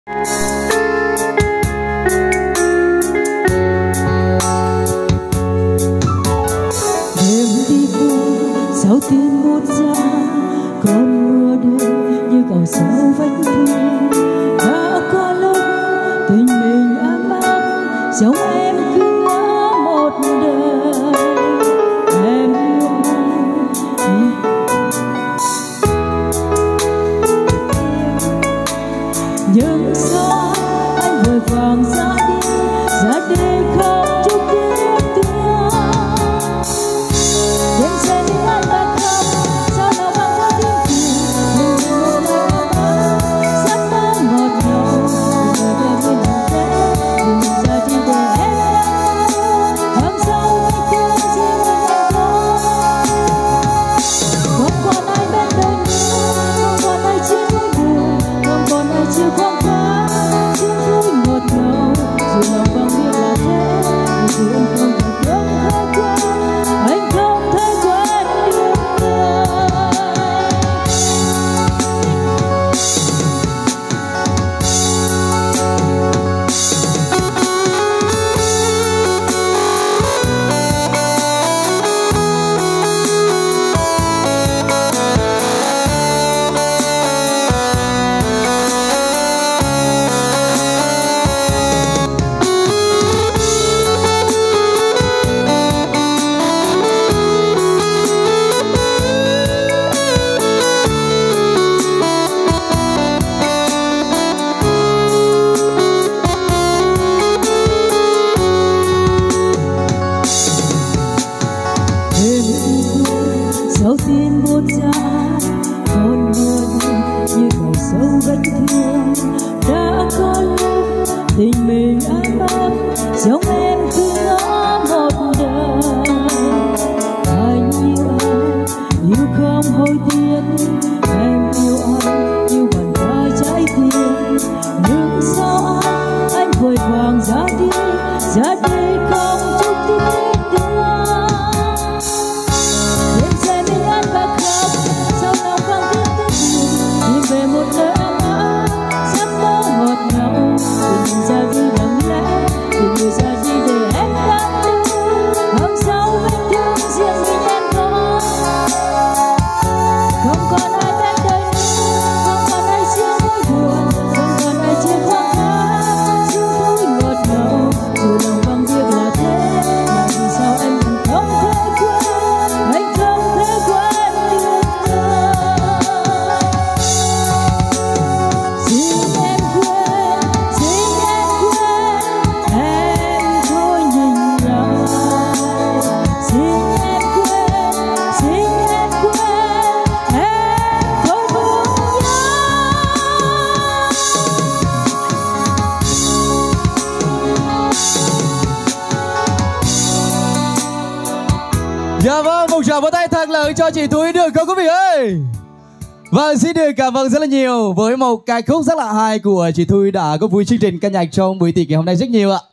Đêm đi qua sau tiếng bút ra, cơn mưa đêm như cầu sâu vách thương. Đã có lúc tình mình ấm áp, giống em cứ ngỡ một đời. Em yêu anh, nhưng sao anh vội vàng ra đi không chút tiếc thương. Đêm say những anh đã khóc, sao nào vẫn có tiếng cười. Một lời ấm giấc mơ ngọt ngào, người về bên làm thế, đừng ra đi để em đau. Hôm sau vết thương riêng mình thôi. Không còn ai bên đời nữa, không còn ai chia nỗi buồn, không còn ai chịu khoan khoái tiếng vui ngọt ngào. Dù lòng vắng biết là thế, nhưng anh không thể quên. Anh không thể quên được người. Sau tin buốt ra, con mưa như cầu sâu vết thương. Đã có lúc tình mình ấm áp, giống em cứ ngỡ một đời. Anh yêu không hối tiếc. Em yêu anh như bàn tay trái tim. Nhưng sao anh vội vàng ra đi không chút tiếc thương. Về một nơi ấm áp, giấc mơ ngọt ngào. Đừng ra đi lặng lẽ, đừng ra đi để em đau thương. Hôm sau vết thương riêng mình em có. Không còn ai bên đời nữa, không còn ai chia nỗi buồn, không còn ai chia khoác lác chung vui ngọt ngào. Dù lòng vắng việc là thế, mà vì sao anh không thể quên, anh không thể quên được người. Dạ vâng, một tràng vỗ tay thật lớn cho chị Thúy được không quý vị ơi. Vâng, xin được cảm ơn rất là nhiều với một ca khúc rất là hay của chị Thúy đã góp vui chương trình ca nhạc trong buổi tiệc ngày hôm nay rất nhiều ạ.